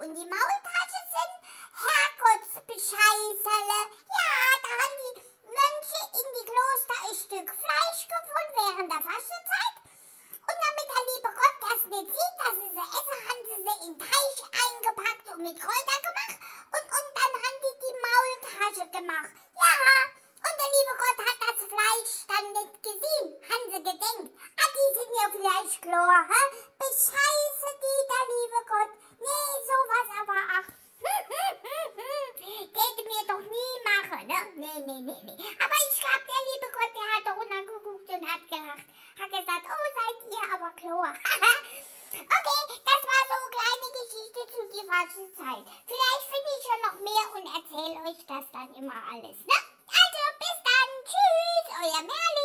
Und die Maultasche sind Herrgottsbescheißerle. Ja, da haben die Mönche in die Kloster ein Stück Fleisch gefunden während der Fastenzeit. Und damit der liebe Gott das nicht sieht, dass sie essen, haben sie in Teich eingepackt und mit Kräuter gemacht. Und dann haben die Maultasche gemacht. Ja, und der liebe Gott hat das Fleisch dann nicht gesehen. Haben sie gedenkt. Ah, die sind ja vielleicht klar, hä? Bescheiße die, der liebe Gott. Nee, sowas aber ach. Täte mir doch nie machen, ne? Nee. Aber ich glaube, der liebe Gott, der hat da runtergeguckt und hat gelacht. Hat gesagt, oh, seid ihr aber klar. Okay, das war so eine kleine Geschichte zu die Fastenzeit. Vielleicht finde ich schon noch mehr und erzähle euch das dann immer alles, ne? Also, bis dann. Tschüss, euer Merlin.